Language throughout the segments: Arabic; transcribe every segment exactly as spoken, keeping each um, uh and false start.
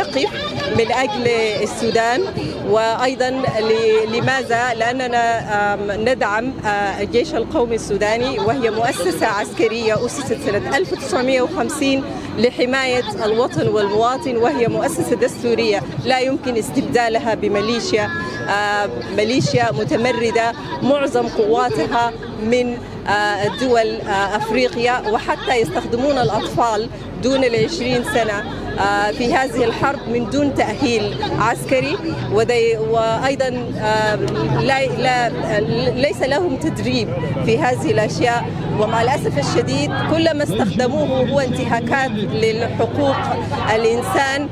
نقف من أجل السودان. وأيضا لماذا؟ لأننا ندعم الجيش القومي السوداني، وهي مؤسسة عسكرية أسست سنة ألف وتسعمئة وخمسين لحماية الوطن والمواطن، وهي مؤسسة دستورية لا يمكن استبدالها بميليشيا ميليشيا متمردة معظم قواتها من دول أفريقيا، وحتى يستخدمون الأطفال دون العشرين سنة في هذه الحرب من دون تأهيل عسكري، وأيضا لا لا ليس لهم تدريب في هذه الأشياء. ومع الأسف الشديد كل ما استخدموه هو انتهاكات للحقوق الإنسان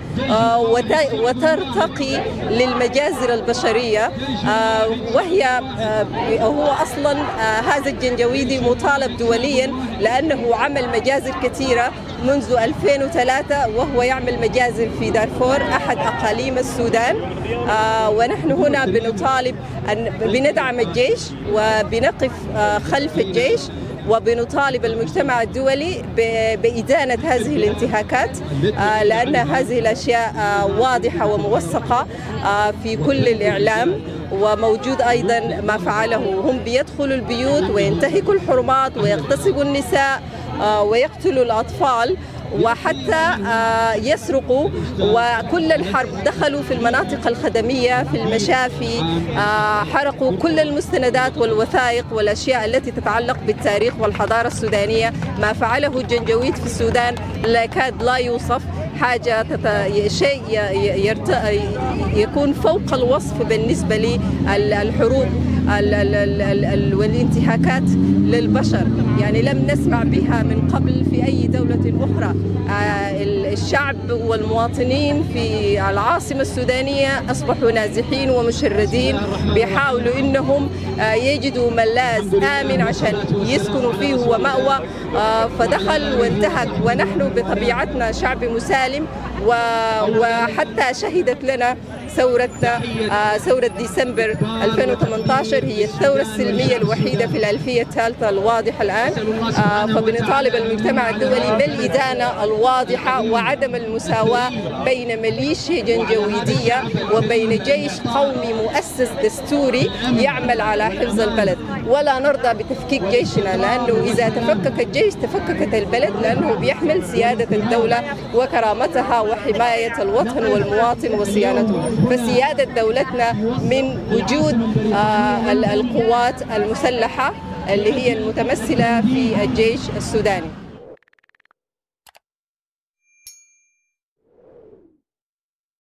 وترتقي للمجازر البشرية، وهي هو أصلا هذا الجنجويدي مطالب دوليا لأنه عمل مجازر كثيرة منذ ألفين وثلاثة، وهو يعمل مجازر في دارفور أحد أقاليم السودان. ونحن هنا بنطالب أن بندعم الجيش وبنقف خلف الجيش، وبنطالب المجتمع الدولي بإدانة هذه الانتهاكات، لأن هذه الأشياء واضحة وموثقة في كل الإعلام. وموجود أيضا ما فعله، هم بيدخلوا البيوت وينتهكوا الحرمات ويغتصبوا النساء ويقتلوا الأطفال وحتى يسرقوا. وكل الحرب دخلوا في المناطق الخدمية في المشافي، حرقوا كل المستندات والوثائق والأشياء التي تتعلق بالتاريخ والحضارة السودانية. ما فعله الجنجويد في السودان لا يكاد لا يوصف، حاجة شيء يرت... يكون فوق الوصف بالنسبة للحروب والانتهاكات للبشر، يعني لم نسمع بها من قبل في أي دولة أخرى. الشعب والمواطنين في العاصمة السودانية أصبحوا نازحين ومشردين، بيحاولوا إنهم يجدوا ملاذ آمن عشان يسكنوا فيه ومأوى، فدخل وانتهك. ونحن بطبيعتنا شعب مسالم، وحتى شهدت لنا ثورتنا ثورة ديسمبر ألفين وثمانية عشر هي الثورة السلمية الوحيدة في الألفية الثالثة الواضحة الآن. فبنطالب المجتمع الدولي بالإدانة الواضحة وعدم المساواة بين ميليشيا جنجويدية وبين جيش قومي مؤسس دستوري يعمل على حفظ البلد. ولا نرضى بتفكيك جيشنا، لأنه إذا تفكك الجيش تفككت البلد، لأنه بيحمل سيادة الدولة وكرامتها وحماية الوطن والمواطن وصيانته. فسيادة دولتنا من وجود القوات المسلحة اللي هي المتمثلة في الجيش السوداني.